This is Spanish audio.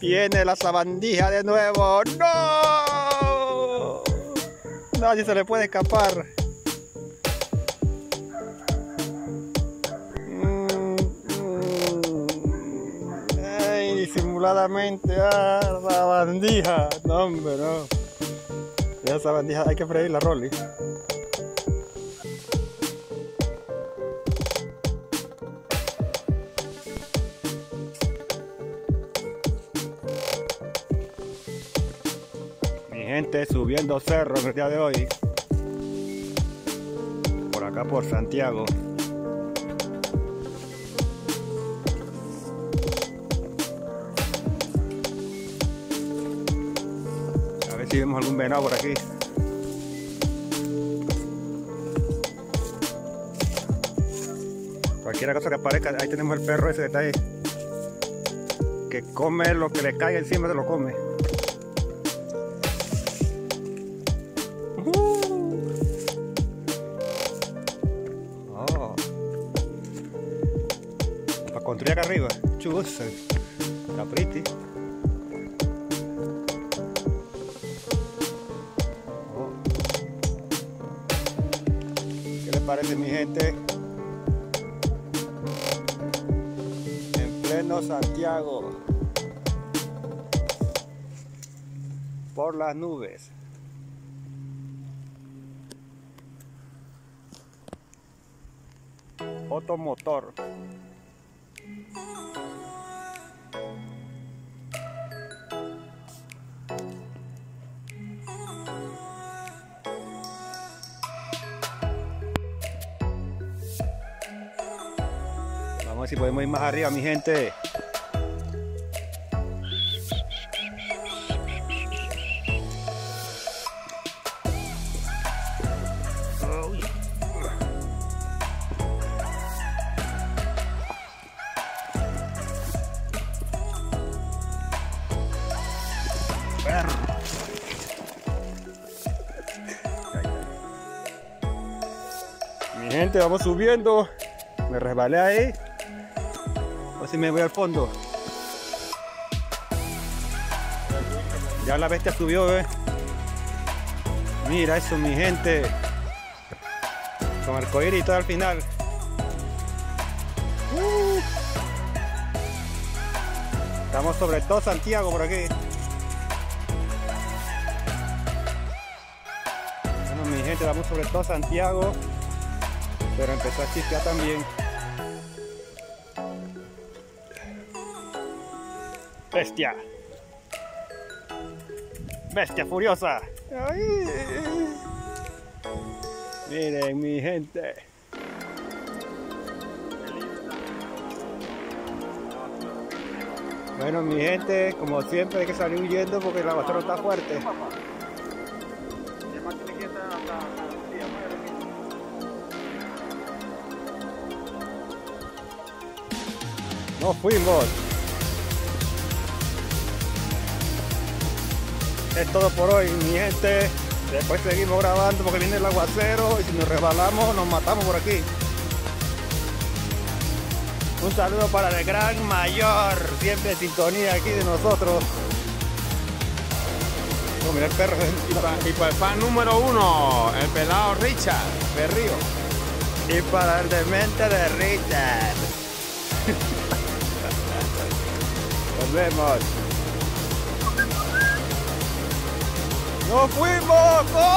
Viene la sabandija de nuevo. ¡No! Nadie se le puede escapar. Ay, disimuladamente. Ah, sabandija. No, hombre, no. Esa sabandija hay que freír la Rolly. Gente subiendo cerro en el día de hoy, por acá por Santiago. A ver si vemos algún venado por aquí. Cualquier cosa que aparezca, ahí tenemos el perro ese detalle que come lo que le caiga encima, se lo come. Para construir acá arriba, chusa, capriti. ¿Qué les parece, mi gente? En pleno Santiago, por las nubes. Automotor. Vamos a ver si podemos ir más arriba, mi gente. Mi gente, vamos subiendo. Me resbalé ahí. A ver si me voy al fondo. Ya la bestia subió, ¿eh? Mira eso, mi gente. Con arcoíris y todo al final. Estamos sobre todo Santiago por aquí. Bueno, mi gente, vamos sobre todo Santiago. Pero empezó a chispear también. Bestia. Bestia furiosa. Ay. Miren, mi gente. Bueno, mi gente, como siempre hay que salir huyendo porque el aguacero está fuerte. Nos fuimos. Es todo por hoy, mi gente. Después seguimos grabando porque viene el aguacero y si nos resbalamos nos matamos por aquí. Un saludo para el gran mayor, siempre en sintonía aquí de nosotros. Oh, mira el perro. Y para el fan número 1, el pelado Richard Berrío. Y para el demente de Richard. Nos vemos. ¡Nos fuimos!